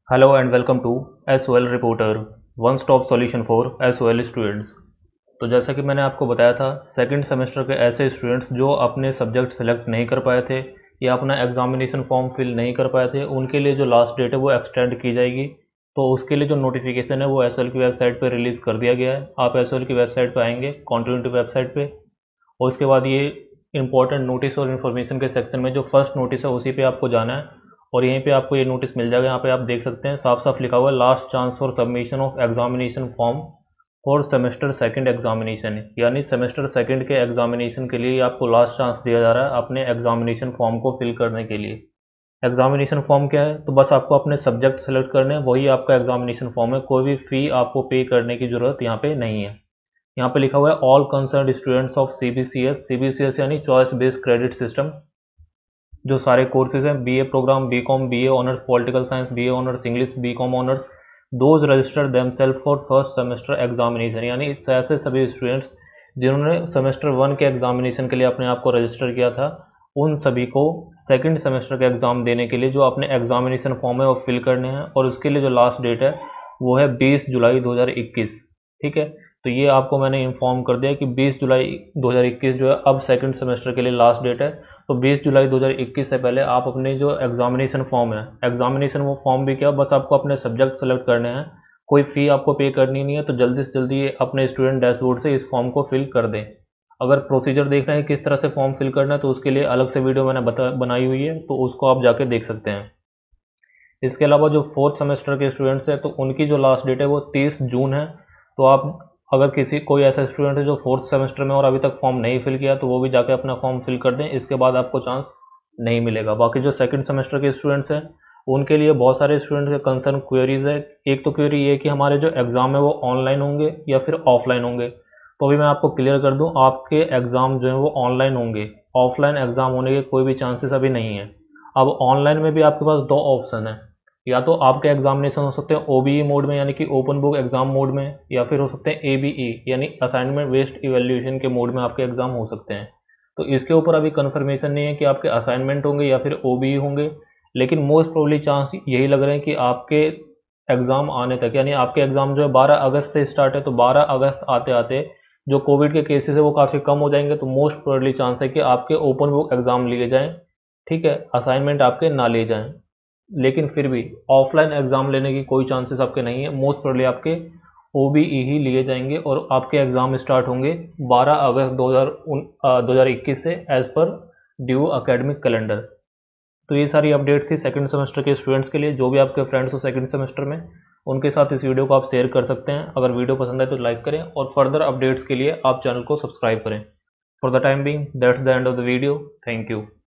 Hello and welcome to SOL Reporter, one stop solution for SOL students. तो जैसा कि मैंने आपको बताया था, सेकंड सेमेस्टर के ऐसे स्टूडेंट्स जो अपने सब्जेक्ट सेलेक्ट नहीं कर पाए थे या अपना एग्जामिनेशन फॉर्म फिल नहीं कर पाए थे, उनके लिए जो लास्ट डेट है वो एक्सटेंड की जाएगी। तो उसके लिए जो नोटिफिकेशन है वो SOL की वेबसाइट पर रिलीज़ कर दिया गया है। आप SOL की वेबसाइट पर आएंगे, कॉन्टिन्यूटी वेबसाइट पर, और उसके बाद ये इंपॉर्टेंट नोटिस और इन्फॉर्मेशन के सेक्शन में जो फर्स्ट नोटिस है उसी पे आपको जाना है और यहीं पे आपको ये नोटिस मिल जाएगा। यहाँ पे आप देख सकते हैं साफ साफ लिखा हुआ है, last chance for submission of examination form for semester second examination, यानी सेमेस्टर सेकंड के एग्जामिनेशन के लिए आपको लास्ट चांस दिया जा रहा है अपने एग्जामिनेशन फॉर्म को फिल करने के लिए। एग्जामिनेशन फॉर्म क्या है? तो बस आपको अपने सब्जेक्ट सेलेक्ट करने हैं, वही आपका एग्जामिनेशन फॉर्म है। कोई भी फ़ी आपको पे करने की ज़रूरत यहाँ पे नहीं है। यहाँ पे लिखा हुआ है all concern students of CBCS यानी चॉइस बेस्ड क्रेडिट सिस्टम। जो सारे कोर्सेज हैं, BA programme, BCom, BA honours political science, BA honours English, BCom honours, those registered themselves for first semester examination, यानी ऐसे सभी स्टूडेंट्स जिन्होंने सेमेस्टर 1 के examination के लिए अपने आप को रजिस्टर किया था, उन सभी को सेकंड सेमेस्टर का एग्ज़ाम देने के लिए जो अपने एग्जामिनेशन फॉर्म है वो फिल करने हैं, और उसके लिए जो लास्ट डेट है वो है 20 जुलाई 2021। ठीक है, तो ये आपको मैंने इन्फॉर्म कर दिया कि 20 जुलाई 2021 जो है अब सेकंड सेमेस्टर के लिए लास्ट डेट है। तो 20 जुलाई 2021 से पहले आप अपने जो एग्जामिनेशन फॉर्म है, एग्जामिनेशन वो फॉर्म भी क्या, बस आपको अपने सब्जेक्ट सेलेक्ट करने हैं, कोई फ़ी आपको पे करनी नहीं है। तो जल्दी से जल्दी अपने स्टूडेंट डैशबोर्ड से इस फॉर्म को फिल कर दें। अगर प्रोसीजर देखना है किस तरह से फॉर्म फिल करना है तो उसके लिए अलग से वीडियो मैंने बनाई हुई है, तो उसको आप जाके देख सकते हैं। इसके अलावा जो फोर्थ सेमेस्टर के स्टूडेंट्स हैं तो उनकी जो लास्ट डेट है वो 30 जून है। तो आप अगर कोई ऐसा स्टूडेंट है जो फोर्थ सेमेस्टर में और अभी तक फॉर्म नहीं फिल किया तो वो भी जाके अपना फॉर्म फिल कर दें, इसके बाद आपको चांस नहीं मिलेगा। बाकी जो सेकंड सेमेस्टर के स्टूडेंट्स हैं उनके लिए बहुत सारे स्टूडेंट्स के कंसर्न क्वेरीज है। एक तो क्वेरी ये कि हमारे जो एग्ज़ाम है वो ऑनलाइन होंगे या फिर ऑफलाइन होंगे। तो अभी मैं आपको क्लियर कर दूं, आपके एग्ज़ाम जो है वो ऑनलाइन होंगे, ऑफलाइन एग्ज़ाम होने के कोई भी चांसेस अभी नहीं है। अब ऑनलाइन में भी आपके पास दो ऑप्शन है, या तो आपके एग्जामिनेशन हो सकते हैं OBE मोड में यानी कि ओपन बुक एग्जाम मोड में, या फिर हो सकते हैं ABE यानी असाइनमेंट बेस्ड इवैल्यूएशन के मोड में आपके एग्जाम हो सकते हैं। तो इसके ऊपर अभी कंफर्मेशन नहीं है कि आपके असाइनमेंट होंगे या फिर OBE होंगे, लेकिन मोस्ट प्रोबेबली चांस यही लग रहे हैं कि आपके एग्ज़ाम आने तक, यानी आपके एग्ज़ाम जो है 12 अगस्त से स्टार्ट है, तो 12 अगस्त आते आते जो कोविड के केसेस है वो काफ़ी कम हो जाएंगे। तो मोस्ट प्रोबेबली चांस है कि आपके ओपन बुक एग्ज़ाम लिए जाएँ, ठीक है, असाइनमेंट आपके ना लिए जाएँ। लेकिन फिर भी ऑफलाइन एग्ज़ाम लेने की कोई चांसेस आपके नहीं है। मोस्ट प्रोबेबली आपके OBE ही लिए जाएंगे और आपके एग्ज़ाम स्टार्ट होंगे 12 अगस्त 2021 से as per due academic calendar. तो ये सारी अपडेट थी सेकंड सेमेस्टर के स्टूडेंट्स के लिए। जो भी आपके फ्रेंड्स हो सेकंड सेमेस्टर में, उनके साथ इस वीडियो को आप शेयर कर सकते हैं। अगर वीडियो पसंद आए तो लाइक करें और फर्दर अपडेट्स के लिए आप चैनल को सब्सक्राइब करें। For the time being that's the end of the video. Thank you.